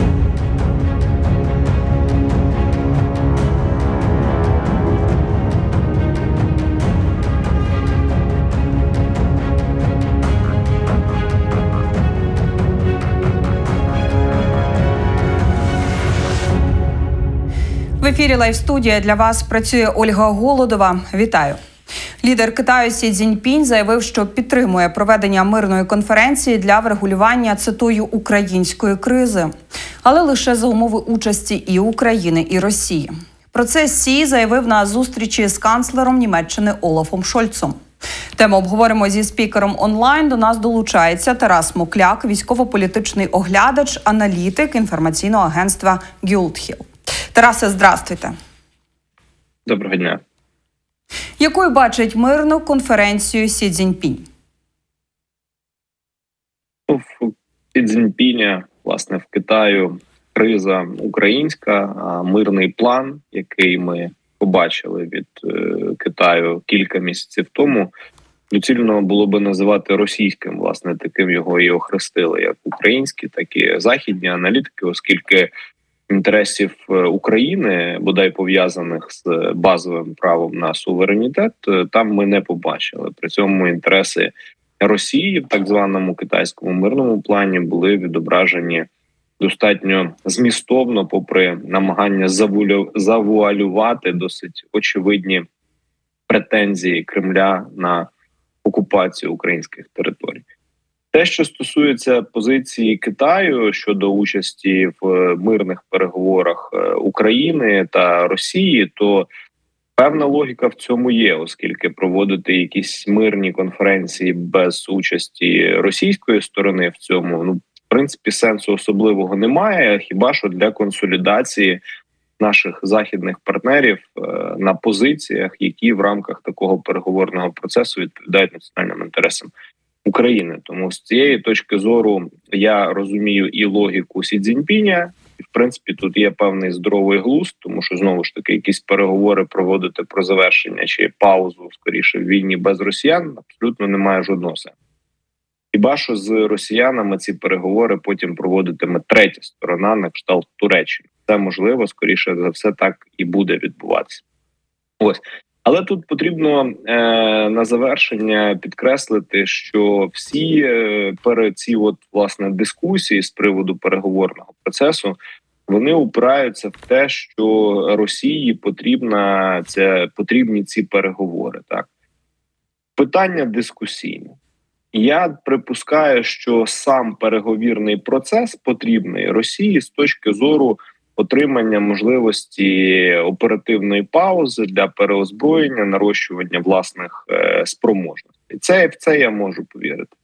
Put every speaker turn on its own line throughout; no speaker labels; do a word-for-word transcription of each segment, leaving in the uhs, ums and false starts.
В ефірі Лайв-студія для вас працює Ольга Голодова. Вітаю. Лідер Китаю Сі Цзіньпінь заявив, що підтримує проведення мирної конференції для врегулювання, цитую, української кризи. Але лише за умови участі і України, і Росії. Про це Сі заявив на зустрічі з канцлером Німеччини Олафом Шольцом. Тему обговоримо зі спікером онлайн. До нас долучається Тарас Мокляк, військово-політичний оглядач, аналітик інформаційного агентства Гюлдхіл. Тарасе, здравствуйте.
Доброго дня.
Якою бачить мирну конференцію Сі Цзіньпінь?
Ну, в Сі Цзіньпіня, власне, в Китаю криза українська, а мирний план, який ми побачили від е, Китаю кілька місяців тому, доцільно було би називати російським, власне, таким його і охрестили, як українські, так і західні аналітики, оскільки інтересів України, бодай пов'язаних з базовим правом на суверенітет, там ми не побачили. При цьому інтереси Росії в так званому китайському мирному плані були відображені достатньо змістовно, попри намагання завуалювати досить очевидні претензії Кремля на окупацію українських територій. Те, що стосується позиції Китаю щодо участі в мирних переговорах України та Росії, то певна логіка в цьому є, оскільки проводити якісь мирні конференції без участі російської сторони в цьому, ну, в принципі, сенсу особливого немає, хіба що для консолідації наших західних партнерів на позиціях, які в рамках такого переговорного процесу відповідають національним інтересам України. Тому з цієї точки зору я розумію і логіку Сі Цзіньпіня, і в принципі тут є певний здоровий глузд, тому що знову ж таки якісь переговори проводити про завершення чи паузу, скоріше, в війні без росіян абсолютно немає жодного сенсу. Хіба що з росіянами ці переговори потім проводитиме третя сторона на кшталт Туреччини. Це можливо, скоріше за все, так і буде відбуватися. Ось. Але тут потрібно е, на завершення підкреслити, що всі е, перед ці от, власне, дискусії з приводу переговорного процесу, вони упираються в те, що Росії потрібна, це, потрібні ці переговори. Так? Питання дискусійне. Я припускаю, що сам переговірний процес потрібний Росії з точки зору отримання можливості оперативної паузи для переозброєння, нарощування власних е, спроможностей. Це, в це я можу повірити.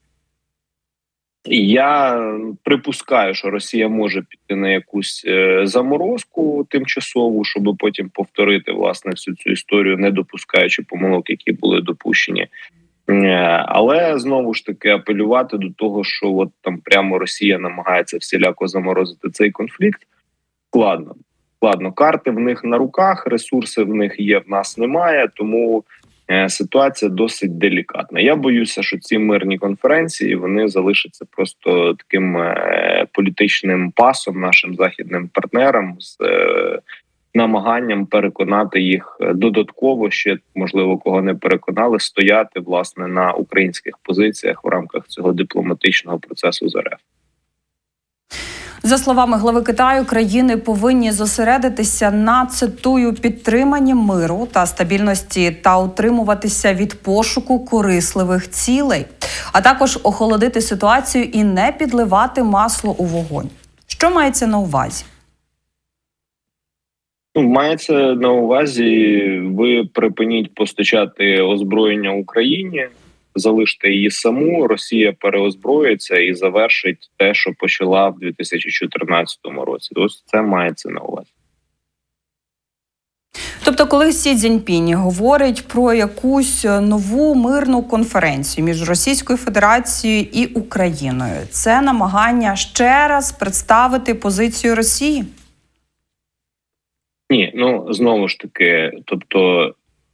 Я припускаю, що Росія може піти на якусь е, заморозку тимчасову, щоб потім повторити, власне, всю цю історію, не допускаючи помилок, які були допущені. Е, але, знову ж таки, апелювати до того, що от там прямо Росія намагається всіляко заморозити цей конфлікт, складно. Складно. Карти в них на руках, ресурси в них є, в нас немає, тому е, ситуація досить делікатна. Я боюся, що ці мирні конференції, вони залишаться просто таким е, політичним пасом нашим західним партнерам з е, намаганням переконати їх додатково, ще, можливо, кого не переконали, стояти, власне, на українських позиціях в рамках цього дипломатичного процесу з РФ.
За словами глави Китаю, країни повинні зосередитися на, цитую, підтриманні миру та стабільності та утримуватися від пошуку корисливих цілей, а також охолодити ситуацію і не підливати масло у вогонь. Що мається на увазі?
Ну, мається на увазі, ви припиніть постачати озброєння Україні, залиште її саму, Росія переозброїться і завершить те, що почала в дві тисячі чотирнадцятому році. Ось це мається на увазі.
Тобто, коли Сі Цзіньпінь говорить про якусь нову мирну конференцію між Російською Федерацією і Україною, це намагання ще раз представити позицію Росії?
Ні, ну, знову ж таки, тобто,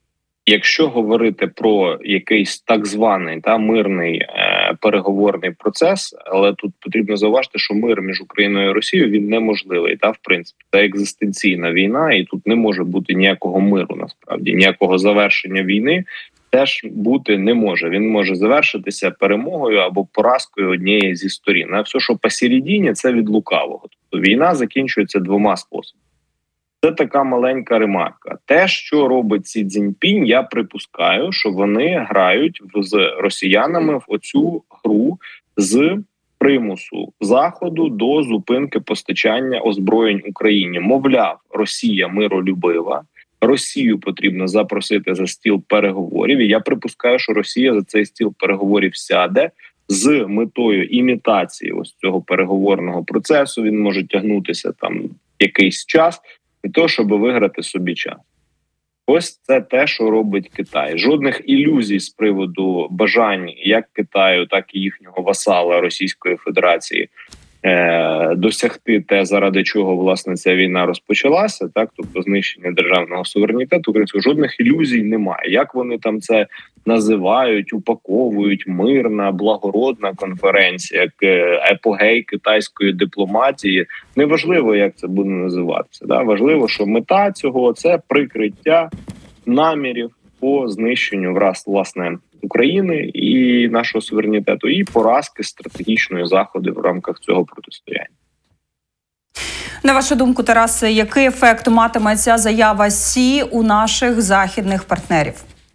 якщо говорити про якийсь так званий та мирний е, переговорний процес, але тут потрібно зауважити, що мир між Україною і Росією він неможливий. Та в принципі це екзистенційна війна, і тут не може бути ніякого миру. Насправді ніякого завершення війни теж бути не може. Він може завершитися перемогою або поразкою однієї зі сторін. А все, що посередині, це від лукавого. Тобто війна закінчується двома способами. Це така маленька ремарка. Те, що робить Сі Цзіньпінь, я припускаю, що вони грають з росіянами в оцю гру з примусу Заходу до зупинки постачання озброєнь Україні. Мовляв, Росія миролюбива, Росію потрібно запросити за стіл переговорів. І я припускаю, що Росія за цей стіл переговорів сяде з метою імітації ось цього переговорного процесу. Він може тягнутися там якийсь час, для того, щоб виграти собі час. Ось це те, що робить Китай. Жодних ілюзій з приводу бажань як Китаю, так і їхнього васала Російської Федерації е- досягти те, заради чого, власне, ця війна розпочалася, так, тобто знищення державного суверенітету. Жодних ілюзій немає. Як вони там це називають, упаковують, мирна, благородна конференція, як епогей китайської дипломатії. Неважливо, як це буде називатися. Да? Важливо, що мета цього – це прикриття намірів по знищенню враз, власне, України і нашого суверенітету, і поразки стратегічної Заходу в рамках цього протистояння.
На вашу думку, Тарасе, який ефект матиме ця заява Сі у наших західних партнерів?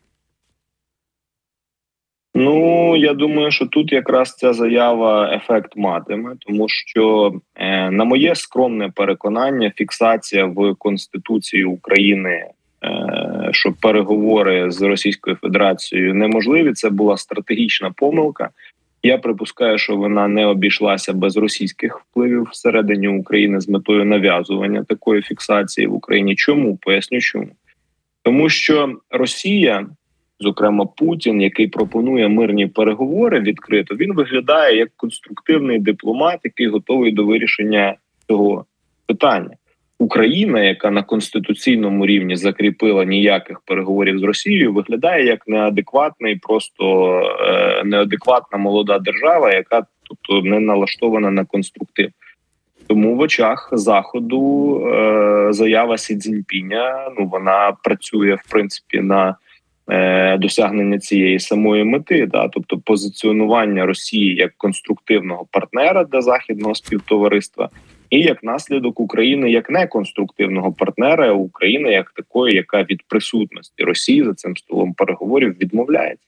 Ну, я думаю, що тут якраз ця заява ефект матиме, тому що, е, на моє скромне переконання, фіксація в Конституції України, е, що переговори з Російською Федерацією неможливі, це була стратегічна помилка. Я припускаю, що вона не обійшлася без російських впливів всередині України з метою нав'язування такої фіксації в Україні. Чому? Поясню чому. Тому що Росія, зокрема Путін, який пропонує мирні переговори відкрито, він виглядає як конструктивний дипломат, який готовий до вирішення цього питання. Україна, яка на конституційному рівні закріпила ніяких переговорів з Росією, виглядає як неадекватний, просто е, неадекватна молода держава, яка тобто не налаштована на конструктив. Тому в очах Заходу е, заява Сі Цзіньпіня, ну вона працює в принципі на е, досягнення цієї самої мети, да, тобто позиціонування Росії як конструктивного партнера для західного співтовариства. І як наслідок України як неконструктивного партнера, України як такої, яка від присутності Росії за цим столом переговорів відмовляється.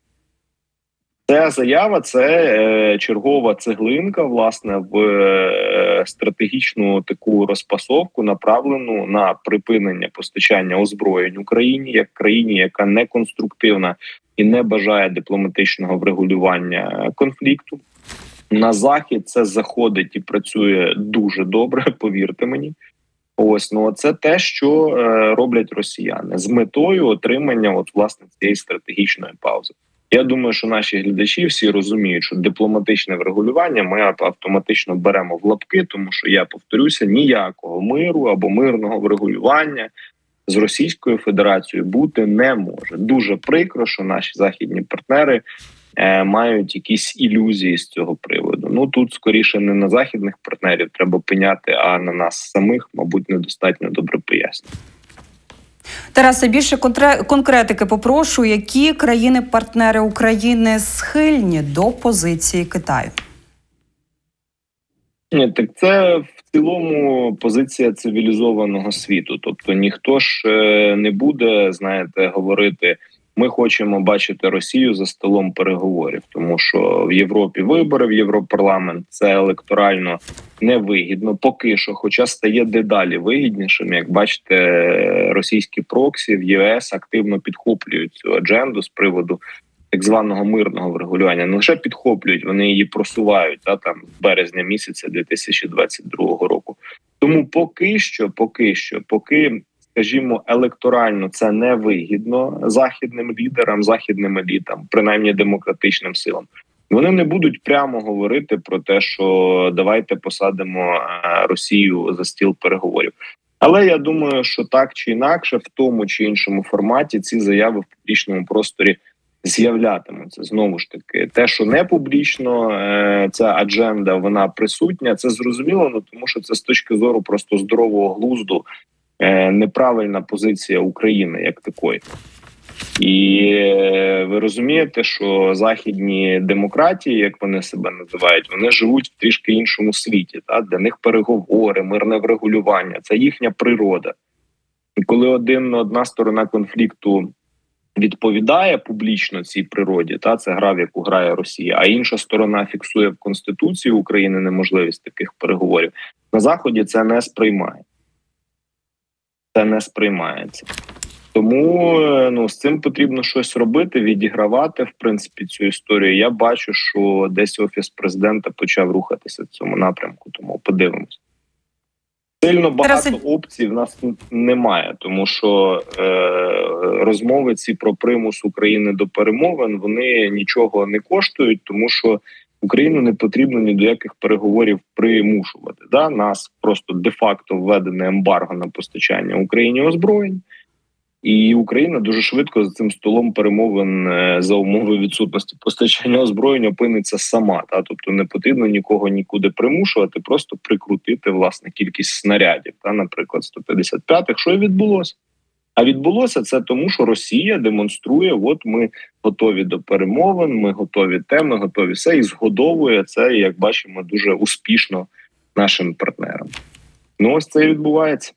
Ця заява – це е, чергова цеглинка, власне, в е, стратегічну таку розпасовку, направлену на припинення постачання озброєнь Україні, як країні, яка неконструктивна і не бажає дипломатичного врегулювання конфлікту. На Захід це заходить і працює дуже добре, повірте мені. Ось, ну це те, що е, роблять росіяни з метою отримання от, власне, цієї стратегічної паузи. Я думаю, що наші глядачі всі розуміють, що дипломатичне врегулювання ми автоматично беремо в лапки, тому що, я повторюся, ніякого миру або мирного врегулювання з Російською Федерацією бути не може. Дуже прикро, що наші західні партнери е, мають якісь ілюзії з цього приводу. Ну, тут скоріше не на західних партнерів треба пеняти, а на нас самих, мабуть, недостатньо добре пояснює.
Тарасе, більше конкретики попрошу, які країни-партнери України схильні до позиції Китаю?
Ні, так це в цілому позиція цивілізованого світу. Тобто ніхто ж не буде, знаєте, говорити, ми хочемо бачити Росію за столом переговорів, тому що в Європі вибори, в Європарламент, це електорально невигідно поки що, хоча стає дедалі вигіднішим. Як бачите, російські проксі в ЄС активно підхоплюють цю адженду з приводу так званого мирного врегулювання. Не лише підхоплюють, вони її просувають та, там, з березня місяця дві тисячі двадцять другого року. Тому поки що, поки що, поки... скажімо, електорально це не вигідно західним лідерам, західним елітам, принаймні демократичним силам. Вони не будуть прямо говорити про те, що давайте посадимо Росію за стіл переговорів. Але я думаю, що так чи інакше, в тому чи іншому форматі ці заяви в публічному просторі з'являтимуться. Знову ж таки, те, що не публічно, ця адженда, вона присутня, це зрозуміло, ну, тому що це з точки зору просто здорового глузду неправильна позиція України як такої. І ви розумієте, що західні демократії, як вони себе називають, вони живуть в трішки іншому світі. Та? Для них переговори, мирне врегулювання – це їхня природа. І коли один, одна сторона конфлікту відповідає публічно цій природі, та, це гра, в яку грає Росія, а інша сторона фіксує в Конституції України неможливість таких переговорів, на Заході це не сприймає. Це не сприймається. Тому ну, з цим потрібно щось робити, відігравати, в принципі, цю історію. Я бачу, що десь Офіс президента почав рухатися в цьому напрямку, тому подивимось. Сильно багато Тарас... опцій в нас немає, тому що е, розмови ці про примус України до перемовин, вони нічого не коштують, тому що Україну не потрібно ні до яких переговорів примушувати. Да? Нас просто де-факто введене ембарго на постачання Україні озброєнь. І Україна дуже швидко за цим столом перемовин за умови відсутності постачання озброєнь опиниться сама. Та? Тобто не потрібно нікого нікуди примушувати, просто прикрутити, власне, кількість снарядів, та, наприклад, сто п'ятдесят п'ятих. Що і відбулося? А відбулося це тому, що Росія демонструє, от ми готові до перемовин, ми готові те, ми готові все, і згодовує це, як бачимо, дуже успішно нашим партнерам. Ну, ось це і відбувається.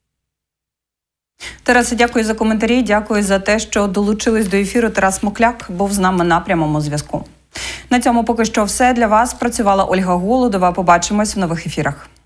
Тарасе, дякую за коментарі, дякую за те, що долучились до ефіру. Тарас Мокляк був з нами на прямому зв'язку. На цьому поки що все. Для вас працювала Ольга Голодова. Побачимось в нових ефірах.